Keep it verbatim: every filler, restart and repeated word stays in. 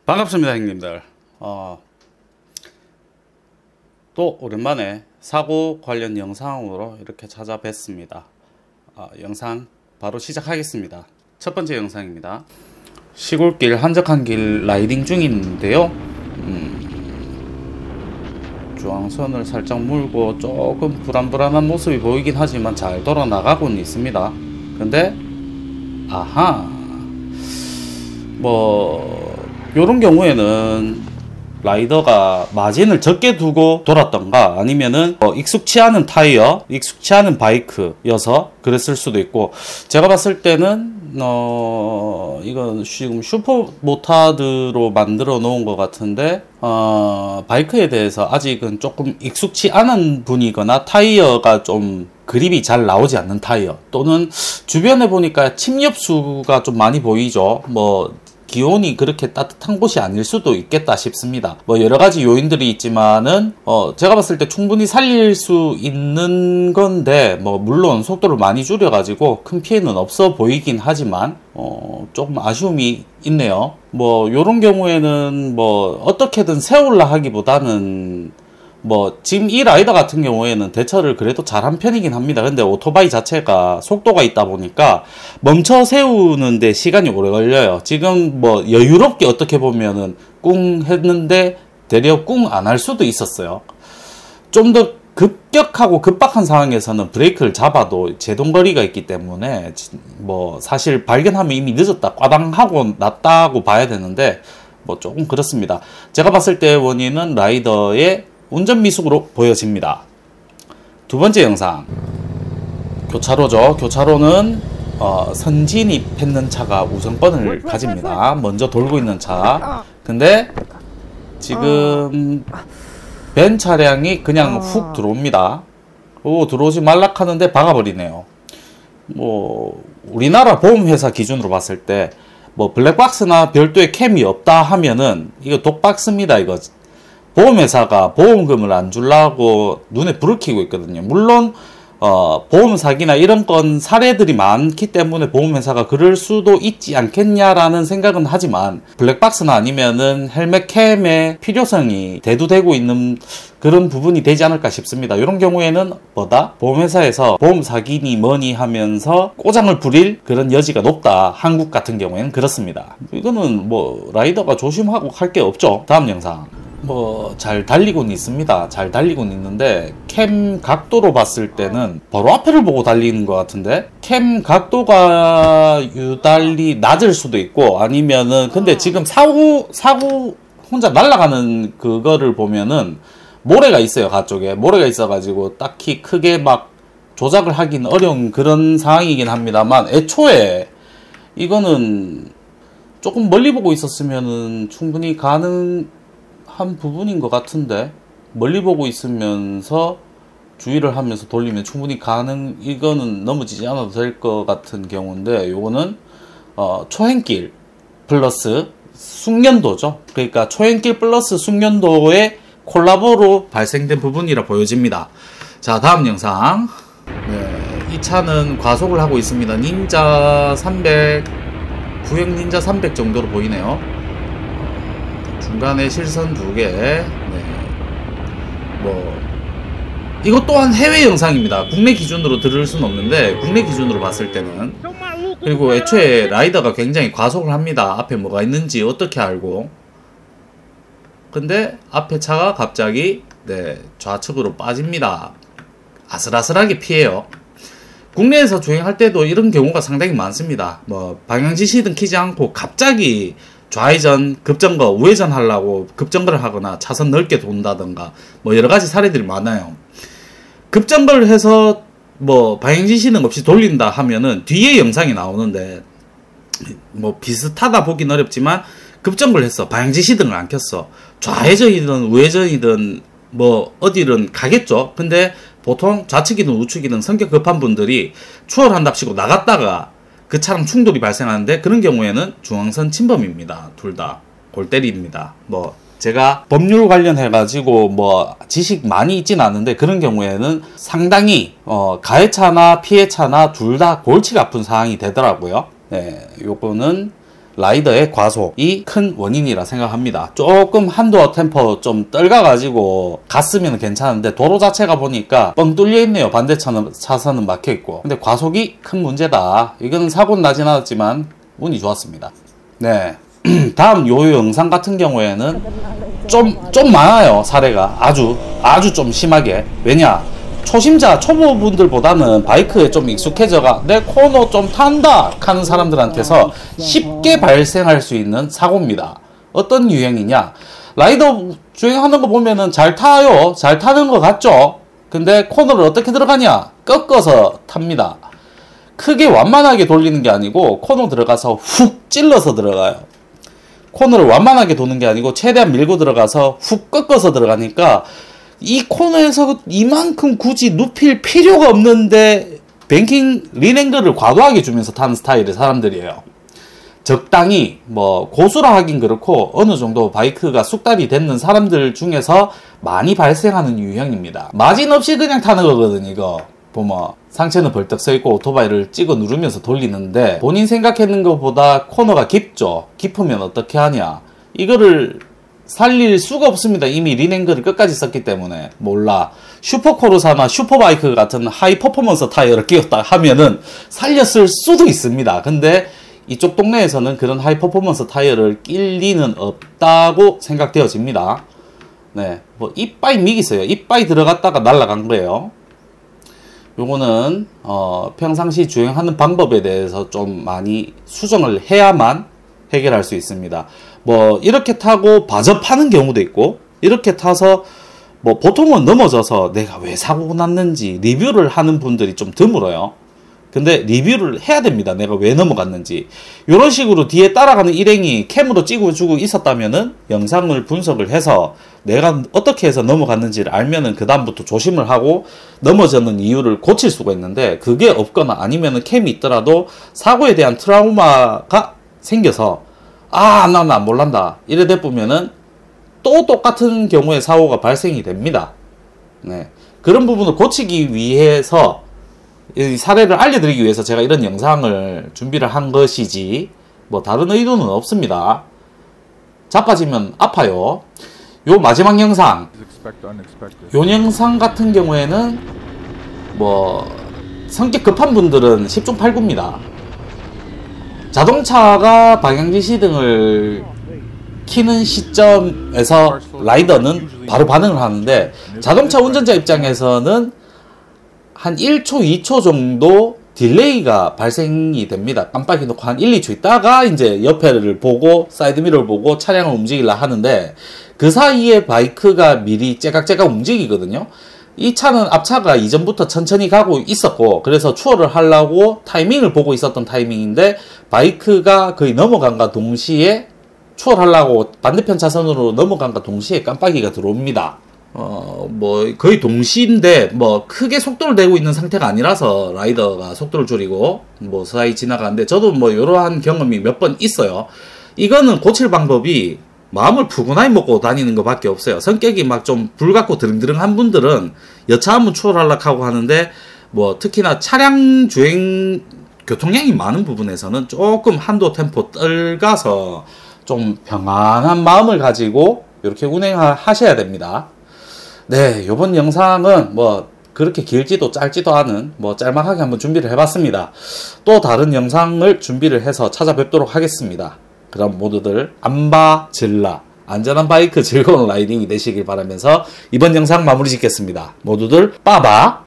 반갑습니다, 형님들. 어, 또 오랜만에 사고 관련 영상으로 이렇게 찾아뵙습니다. 어, 영상 바로 시작하겠습니다. 첫 번째 영상입니다. 시골길 한적한 길 라이딩 중인데요. 음, 중앙선을 살짝 물고 조금 불안불안한 모습이 보이긴 하지만 잘 돌아 나가고는 있습니다. 근데 아하, 뭐 요런 경우에는 라이더가 마진을 적게 두고 돌았던가 아니면은 어, 익숙치 않은 타이어, 익숙치 않은 바이크여서 그랬을 수도 있고, 제가 봤을 때는 어 이건 지금 슈퍼 모타드로 만들어 놓은 것 같은데, 어 바이크에 대해서 아직은 조금 익숙치 않은 분이거나 타이어가 좀 그립이 잘 나오지 않는 타이어, 또는 주변에 보니까 침엽수가 좀 많이 보이죠. 뭐 기온이 그렇게 따뜻한 곳이 아닐 수도 있겠다 싶습니다. 뭐 여러가지 요인들이 있지만은 어 제가 봤을 때 충분히 살릴 수 있는 건데, 뭐 물론 속도를 많이 줄여가지고 큰 피해는 없어 보이긴 하지만 어 조금 아쉬움이 있네요. 뭐 요런 경우에는 뭐 어떻게든 세울라 하기보다는 뭐 지금 이 라이더 같은 경우에는 대처를 그래도 잘한 편이긴 합니다. 근데 오토바이 자체가 속도가 있다 보니까 멈춰 세우는데 시간이 오래 걸려요. 지금 뭐 여유롭게 어떻게 보면은 꿍 했는데 되려 꿍 안 할 수도 있었어요. 좀 더 급격하고 급박한 상황에서는 브레이크를 잡아도 제동거리가 있기 때문에 뭐 사실 발견하면 이미 늦었다, 꽈당하고 났다고 봐야 되는데 뭐 조금 그렇습니다. 제가 봤을 때 원인은 라이더의 운전 미숙으로 보여집니다. 두 번째 영상, 교차로죠. 교차로는 어, 선진입했는 차가 우선권을 가집니다. 먼저 돌고 있는 차. 근데 지금 벤 차량이 그냥 훅 들어옵니다. 오, 들어오지 말라 하는데 박아버리네요. 뭐 우리나라 보험회사 기준으로 봤을 때 뭐 블랙박스나 별도의 캠이 없다 하면은 이거 독박스입니다. 이거 보험회사가 보험금을 안 주려고 눈에 불을 켜고 있거든요. 물론 어, 보험 사기나 이런 건 사례들이 많기 때문에 보험회사가 그럴 수도 있지 않겠냐라는 생각은 하지만, 블랙박스나 아니면은 헬멧 캠의 필요성이 대두되고 있는 그런 부분이 되지 않을까 싶습니다. 이런 경우에는 뭐다? 보험회사에서 보험 사기니 뭐니 하면서 꼬장을 부릴 그런 여지가 높다. 한국 같은 경우에는 그렇습니다. 이거는 뭐 라이더가 조심하고 할 게 없죠. 다음 영상. 뭐 잘 달리고는 있습니다. 잘 달리고는 있는데 캠 각도로 봤을 때는 바로 앞에를 보고 달리는 것 같은데, 캠 각도가 유달리 낮을 수도 있고 아니면은, 근데 지금 사고 사고 혼자 날아가는 그거를 보면은 모래가 있어요. 가쪽에 모래가 있어가지고 딱히 크게 막 조작을 하긴 어려운 그런 상황이긴 합니다만, 애초에 이거는 조금 멀리 보고 있었으면은 충분히 가능 한 부분인 것 같은데, 멀리 보고 있으면서 주의를 하면서 돌리면 충분히 가능, 이거는 넘어지지 않아도 될 것 같은 경우인데, 요거는 어, 초행길 플러스 숙련도죠. 그러니까 초행길 플러스 숙련도의 콜라보로 발생된 부분이라 보여집니다. 자, 다음 영상. 네, 이 차는 과속을 하고 있습니다. 닌자 삼백, 구형 닌자 삼백 정도로 보이네요. 중간에 실선 두 개. 네. 뭐 이것 또한 해외 영상입니다. 국내 기준으로 들을 수는 없는데, 국내 기준으로 봤을 때는. 그리고 애초에 라이더가 굉장히 과속을 합니다. 앞에 뭐가 있는지 어떻게 알고. 근데 앞에 차가 갑자기 네, 좌측으로 빠집니다. 아슬아슬하게 피해요. 국내에서 주행할 때도 이런 경우가 상당히 많습니다. 뭐 방향지시등 켜지 않고 갑자기 좌회전, 급정거, 우회전 하려고 급정거를 하거나 차선 넓게 돈다던가 뭐 여러가지 사례들이 많아요. 급정거를 해서 뭐 방향지시등 없이 돌린다 하면은 뒤에 영상이 나오는데, 뭐 비슷하다 보긴 어렵지만 급정거를 했어. 방향지시등을 안 켰어. 좌회전이든 우회전이든 뭐 어디든 가겠죠. 근데 보통 좌측이든 우측이든 성격 급한 분들이 추월한답시고 나갔다가 그 차랑 충돌이 발생하는데, 그런 경우에는 중앙선 침범입니다. 둘 다 골 때립니다. 뭐 제가 법률 관련해 가지고 뭐 지식 많이 있진 않은데, 그런 경우에는 상당히 어 가해차나 피해차나 둘 다 골치가 아픈 상황이 되더라고요. 네, 요거는 라이더의 과속이 큰 원인이라 생각합니다. 조금 한도어 템포 좀 떨가가지고 갔으면 괜찮은데 도로 자체가 보니까 뻥 뚫려 있네요. 반대 차는, 차선은 막혀 있고. 근데 과속이 큰 문제다. 이거는 사고는 나진 않았지만 운이 좋았습니다. 네. 다음 요 영상 같은 경우에는 좀, 좀 많아요. 사례가. 아주, 아주 좀 심하게. 왜냐? 초심자, 초보분들보다는 바이크에 좀 익숙해져가 내 코너 좀 탄다 하는 사람들한테서 쉽게 발생할 수 있는 사고입니다. 어떤 유형이냐? 라이더 주행하는 거 보면은 잘 타요. 잘 타는 거 같죠? 근데 코너를 어떻게 들어가냐? 꺾어서 탑니다. 크게 완만하게 돌리는 게 아니고 코너 들어가서 훅 찔러서 들어가요. 코너를 완만하게 도는 게 아니고 최대한 밀고 들어가서 훅 꺾어서 들어가니까 이 코너에서 이만큼 굳이 눕힐 필요가 없는데 뱅킹 린앵글을 과도하게 주면서 타는 스타일의 사람들이에요. 적당히 뭐 고수라 하긴 그렇고 어느 정도 바이크가 숙달이 됐는 사람들 중에서 많이 발생하는 유형입니다. 마진 없이 그냥 타는 거거든. 이거 보면 상체는 벌떡 서 있고 오토바이를 찍어 누르면서 돌리는데 본인 생각했는 것보다 코너가 깊죠. 깊으면 어떻게 하냐, 이거를 살릴 수가 없습니다. 이미 린앵글을 끝까지 썼기 때문에. 몰라, 슈퍼코르사나 슈퍼바이크 같은 하이 퍼포먼스 타이어를 끼웠다 하면은 살렸을 수도 있습니다. 근데 이쪽 동네에서는 그런 하이 퍼포먼스 타이어를 낄 리는 없다고 생각되어집니다. 네, 뭐 이빠이 미기어요. 이빠이 들어갔다가 날아간 거예요. 요거는 어, 평상시 주행하는 방법에 대해서 좀 많이 수정을 해야만 해결할 수 있습니다. 뭐 이렇게 타고 바접하는 경우도 있고, 이렇게 타서 뭐 보통은 넘어져서 내가 왜 사고 났는지 리뷰를 하는 분들이 좀 드물어요. 근데 리뷰를 해야 됩니다. 내가 왜 넘어갔는지. 이런 식으로 뒤에 따라가는 일행이 캠으로 찍어주고 있었다면은 영상을 분석을 해서 내가 어떻게 해서 넘어갔는지를 알면은 그 다음부터 조심을 하고 넘어졌는 이유를 고칠 수가 있는데, 그게 없거나 아니면은 캠이 있더라도 사고에 대한 트라우마가 생겨서 아, 나, 나 몰란다 이래 돼보면은 또 똑같은 경우에 사고가 발생이 됩니다. 네. 그런 부분을 고치기 위해서, 이 사례를 알려드리기 위해서 제가 이런 영상을 준비를 한 것이지 뭐 다른 의도는 없습니다. 자빠지면 아파요. 요 마지막 영상, 요 영상 같은 경우에는 뭐 성격 급한 분들은 십 중 팔 구입니다. 자동차가 방향지시등을 키는 시점에서 라이더는 바로 반응을 하는데, 자동차 운전자 입장에서는 한 일 초, 이 초 정도 딜레이가 발생이 됩니다. 깜빡이 놓고 한 일, 이 초 있다가 이제 옆에를 보고 사이드미러를 보고 차량을 움직이려 하는데, 그 사이에 바이크가 미리 째깍째깍 움직이거든요. 이 차는 앞차가 이전부터 천천히 가고 있었고, 그래서 추월을 하려고 타이밍을 보고 있었던 타이밍인데, 바이크가 거의 넘어간과 동시에 추월하려고 반대편 차선으로 넘어간과 동시에 깜빡이가 들어옵니다. 어, 뭐, 거의 동시인데, 뭐, 크게 속도를 내고 있는 상태가 아니라서 라이더가 속도를 줄이고, 뭐, 서서히 지나가는데, 저도 뭐, 이러한 경험이 몇 번 있어요. 이거는 고칠 방법이 마음을 푸근하게 먹고 다니는 것 밖에 없어요. 성격이 막 좀 불같고 드릉드릉한 분들은 여차하면 추월하려고 하고 하는데, 뭐, 특히나 차량 주행, 교통량이 많은 부분에서는 조금 한도 템포 떨가서 좀 평안한 마음을 가지고 이렇게 운행하셔야 됩니다. 네, 요번 영상은 뭐 그렇게 길지도 짧지도 않은 뭐 짤막하게 한번 준비를 해봤습니다. 또 다른 영상을 준비를 해서 찾아뵙도록 하겠습니다. 그럼 모두들 안바질라, 안전한 바이크 즐거운 라이딩이 되시길 바라면서 이번 영상 마무리 짓겠습니다. 모두들 빠바.